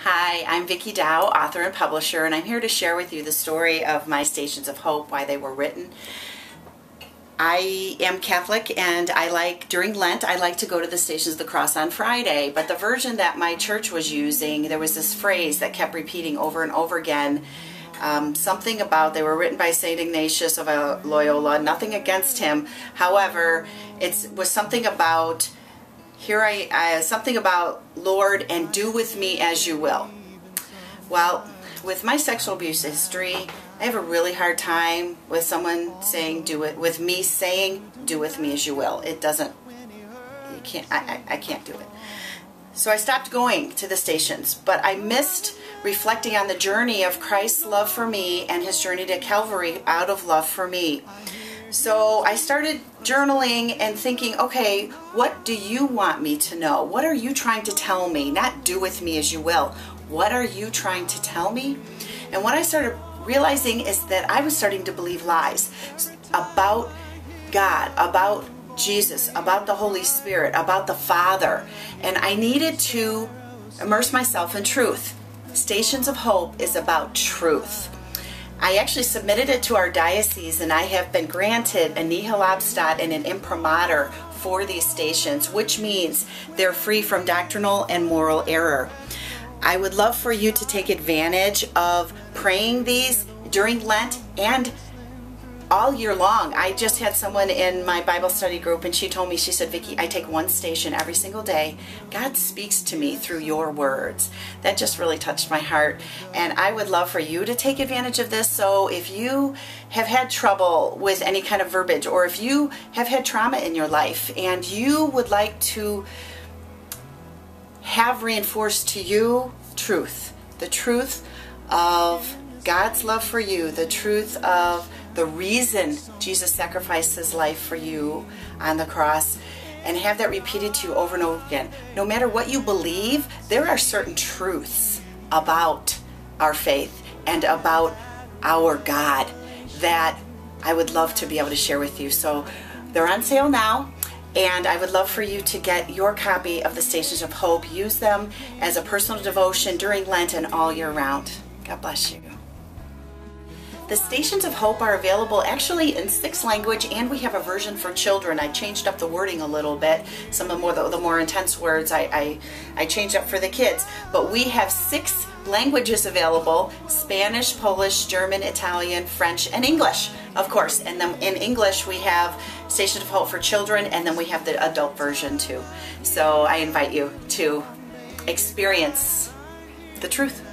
Hi, I'm Vicki Dow, author and publisher, and I'm here to share with you the story of my Stations of Hope, why they were written. I am Catholic, and during Lent, I like to go to the Stations of the Cross on Friday, but the version that my church was using, there was this phrase that kept repeating over and over again, something about, they were written by St. Ignatius of Loyola, nothing against him. However, it was something about, something about, Lord, and do with me as you will. Well, with my sexual abuse history, I have a really hard time with someone saying, with me saying, do with me as you will. It doesn't, I can't do it. So I stopped going to the stations, but I missed reflecting on the journey of Christ's love for me and his journey to Calvary out of love for me. So I started journaling and thinking, okay, what do you want me to know? What are you trying to tell me? Not do with me as you will. What are you trying to tell me? And what I started realizing is that I was starting to believe lies about God, about Jesus, about the Holy Spirit, about the Father. And I needed to immerse myself in truth. Stations of Hope is about truth. I actually submitted it to our diocese, and I have been granted a nihil obstat and an imprimatur for these stations, which means they're free from doctrinal and moral error. I would love for you to take advantage of praying these during Lent and all year long. I just had someone in my Bible study group, and she told me, she said, Vicki, I take one station every single day. God speaks to me through your words. That just really touched my heart, and I would love for you to take advantage of this. So if you have had trouble with any kind of verbiage, or if you have had trauma in your life and you would like to have reinforced to you truth, the truth of God's love for you, the truth of the reason Jesus sacrificed his life for you on the cross, and have that repeated to you over and over again. No matter what you believe, there are certain truths about our faith and about our God that I would love to be able to share with you. So they're on sale now, and I would love for you to get your copy of the Stations of Hope. Use them as a personal devotion during Lent and all year round. God bless you. The Stations of Hope are available actually in 6 languages, and we have a version for children. I changed up the wording a little bit. Some of the more intense words I changed up for the kids. But we have 6 languages available: Spanish, Polish, German, Italian, French, and English, of course. And then in English we have Stations of Hope for children, and then we have the adult version too. So I invite you to experience the truth.